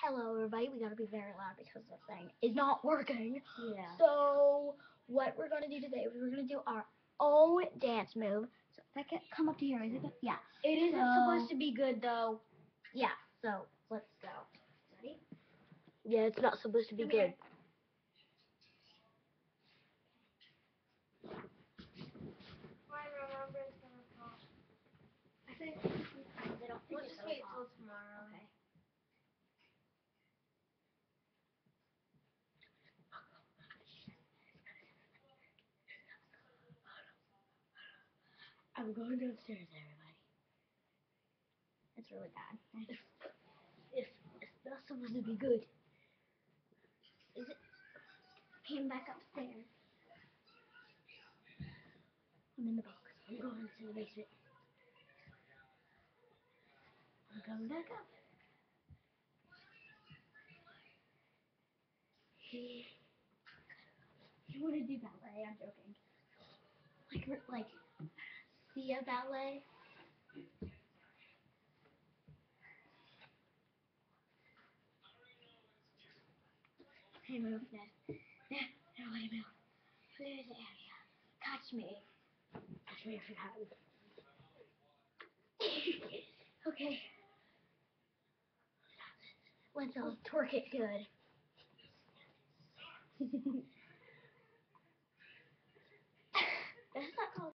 Hello, everybody. We gotta be very loud because the thing is not working. Yeah. So, what we're gonna do today is we're gonna do our own dance move. So, if I can come up to here, is it good? Yeah. It isn't supposed to be good, though. Yeah, so, let's go. Ready? Yeah, it's not supposed to be Come good. here. Remember it's gonna fall. I think they don't We'll think just it's wait gonna till fall. tomorrow. Okay. I'm going downstairs, everybody. It's really bad. It's not supposed to be good. Is it? Came back upstairs. I'm in the box. I'm going to the basement. I'm coming back up. You want to do ballet? I'm joking. Like, see a ballet? Hey, move, Ned. Ned, everybody move. There's the area. Catch me. Catch me if you happen. Okay. Let's all twerk it good.